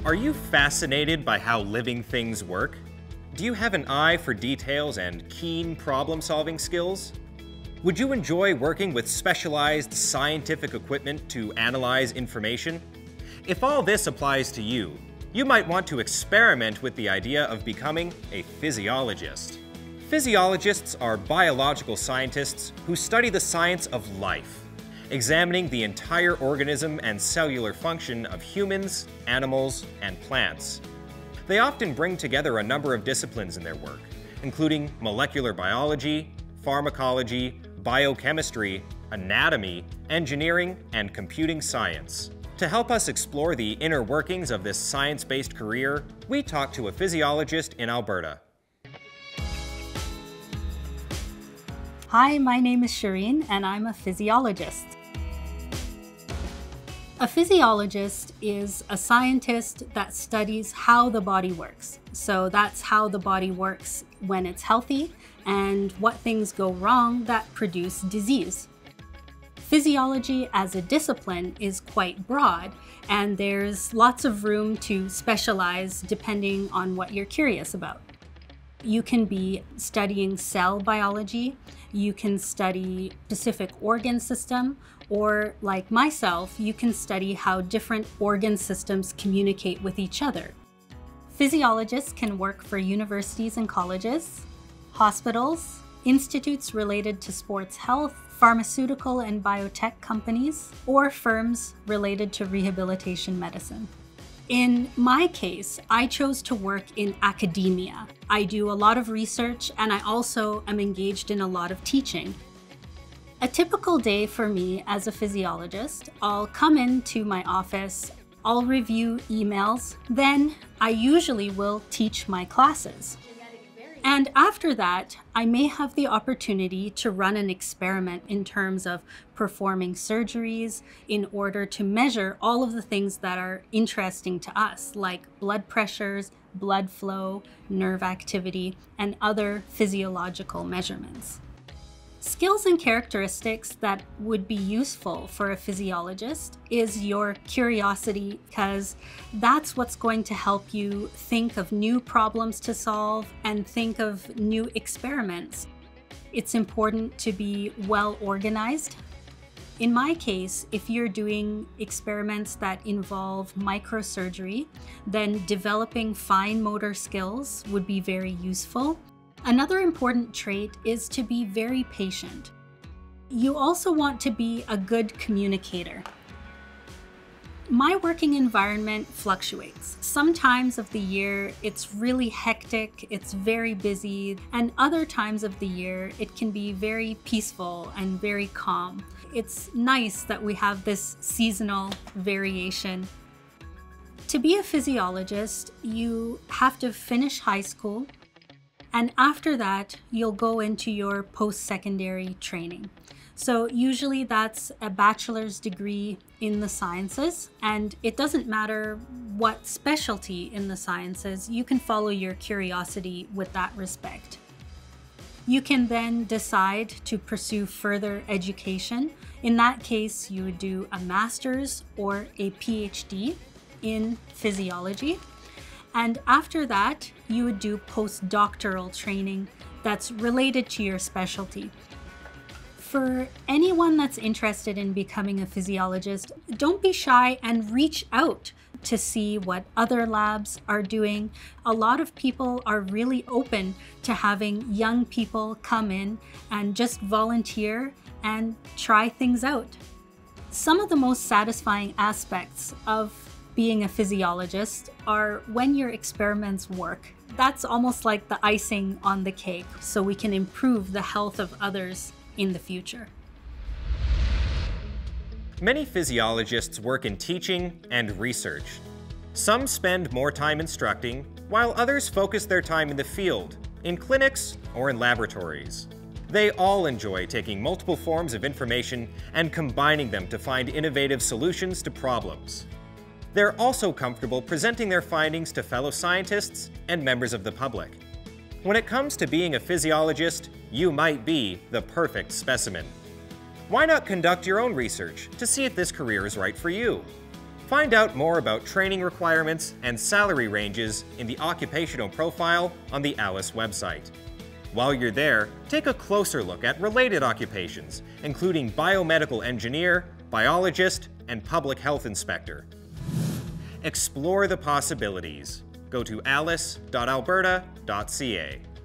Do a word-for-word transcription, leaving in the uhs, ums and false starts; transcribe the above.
Are you fascinated by how living things work? Do you have an eye for details and keen problem-solving skills? Would you enjoy working with specialized scientific equipment to analyze information? If all this applies to you, you might want to experiment with the idea of becoming a physiologist. Physiologists are biological scientists who study the science of life, examining the entire organism and cellular function of humans, animals, and plants. They often bring together a number of disciplines in their work, including molecular biology, pharmacology, biochemistry, anatomy, engineering, and computing science. To help us explore the inner workings of this science-based career, we talked to a physiologist in Alberta. Hi, my name is Shireen, and I'm a physiologist. A physiologist is a scientist that studies how the body works. So that's how the body works when it's healthy and what things go wrong that produce disease. Physiology as a discipline is quite broad, and there's lots of room to specialize depending on what you're curious about. You can be studying cell biology, you can study specific organ system, or like myself, you can study how different organ systems communicate with each other. Physiologists can work for universities and colleges, hospitals, institutes related to sports health, pharmaceutical and biotech companies, or firms related to rehabilitation medicine. In my case, I chose to work in academia. I do a lot of research, and I also am engaged in a lot of teaching. A typical day for me as a physiologist, I'll come into my office, I'll review emails, then I usually will teach my classes. And after that, I may have the opportunity to run an experiment in terms of performing surgeries in order to measure all of the things that are interesting to us, like blood pressures, blood flow, nerve activity, and other physiological measurements. Skills and characteristics that would be useful for a physiologist is your curiosity, because that's what's going to help you think of new problems to solve and think of new experiments. It's important to be well organized. In my case, if you're doing experiments that involve microsurgery, then developing fine motor skills would be very useful. Another important trait is to be very patient. You also want to be a good communicator. My working environment fluctuates. Some times of the year it's really hectic, it's very busy, and other times of the year it can be very peaceful and very calm. It's nice that we have this seasonal variation. To be a physiologist, you have to finish high school, and after that, you'll go into your post-secondary training. So usually that's a bachelor's degree in the sciences, and it doesn't matter what specialty in the sciences, you can follow your curiosity with that respect. You can then decide to pursue further education. In that case, you would do a master's or a PhD in physiology. And after that, you would do postdoctoral training that's related to your specialty. For anyone that's interested in becoming a physiologist, don't be shy and reach out to see what other labs are doing. A lot of people are really open to having young people come in and just volunteer and try things out. Some of the most satisfying aspects of being a physiologist are when your experiments work. That's almost like the icing on the cake, so we can improve the health of others in the future. Many physiologists work in teaching and research. Some spend more time instructing, while others focus their time in the field, in clinics or in laboratories. They all enjoy taking multiple forms of information and combining them to find innovative solutions to problems. They're also comfortable presenting their findings to fellow scientists and members of the public. When it comes to being a physiologist, you might be the perfect specimen. Why not conduct your own research to see if this career is right for you? Find out more about training requirements and salary ranges in the occupational profile on the ALICE website. While you're there, take a closer look at related occupations, including biomedical engineer, biologist, and public health inspector. Explore the possibilities. Go to alice dot alberta dot c a.